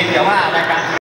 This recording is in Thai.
พียงแต่ว่ารายการ